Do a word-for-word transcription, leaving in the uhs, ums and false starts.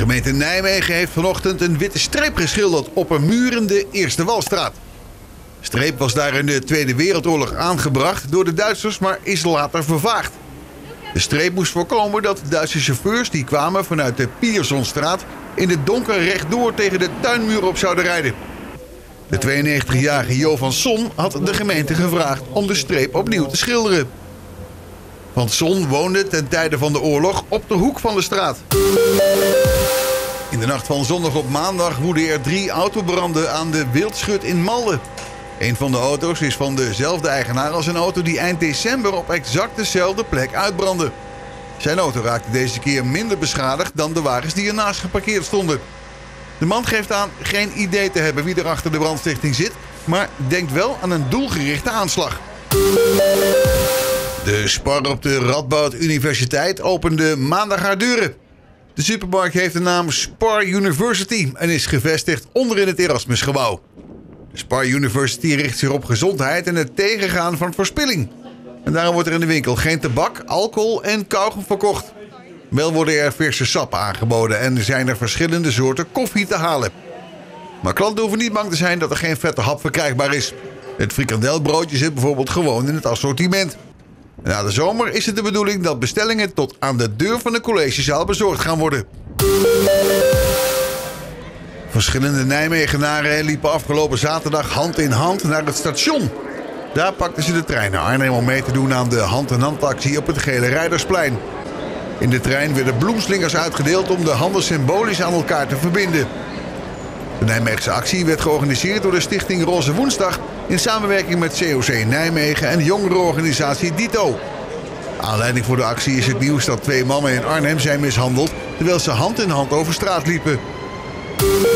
gemeente Nijmegen heeft vanochtend een witte streep geschilderd op een muur in de Eerste Walstraat. De streep was daar in de Tweede Wereldoorlog aangebracht door de Duitsers, maar is later vervaagd. De streep moest voorkomen dat Duitse chauffeurs die kwamen vanuit de Piersonstraat in het donker rechtdoor tegen de tuinmuur op zouden rijden. De tweeënnegentigjarige Jo van Son had de gemeente gevraagd om de streep opnieuw te schilderen. Van Son woonde ten tijde van de oorlog op de hoek van de straat. In de nacht van zondag op maandag woedden er drie autobranden aan de Wildschut in Malden. Een van de auto's is van dezelfde eigenaar als een auto die eind december op exact dezelfde plek uitbrandde. Zijn auto raakte deze keer minder beschadigd dan de wagens die ernaast geparkeerd stonden. De man geeft aan geen idee te hebben wie er achter de brandstichting zit, maar denkt wel aan een doelgerichte aanslag. De Spar op de Radboud Universiteit opende maandag haar deuren. De supermarkt heeft de naam Spar University en is gevestigd onderin het Erasmusgebouw. De Spar University richt zich op gezondheid en het tegengaan van verspilling. En daarom wordt er in de winkel geen tabak, alcohol en kauwgom verkocht. Wel worden er verse sappen aangeboden en zijn er verschillende soorten koffie te halen. Maar klanten hoeven niet bang te zijn dat er geen vette hap verkrijgbaar is. Het frikandelbroodje zit bijvoorbeeld gewoon in het assortiment. Na de zomer is het de bedoeling dat bestellingen tot aan de deur van de collegezaal bezorgd gaan worden. Verschillende Nijmegenaren liepen afgelopen zaterdag hand in hand naar het station. Daar pakten ze de trein naar Arnhem om mee te doen aan de hand-in-hand-actie op het Gele Rijdersplein. In de trein werden bloemslingers uitgedeeld om de handen symbolisch aan elkaar te verbinden. De Nijmeegse actie werd georganiseerd door de stichting Roze Woensdag in samenwerking met C O C Nijmegen en de jongerenorganisatie Dito. Aanleiding voor de actie is het nieuws dat twee mannen in Arnhem zijn mishandeld terwijl ze hand in hand over straat liepen.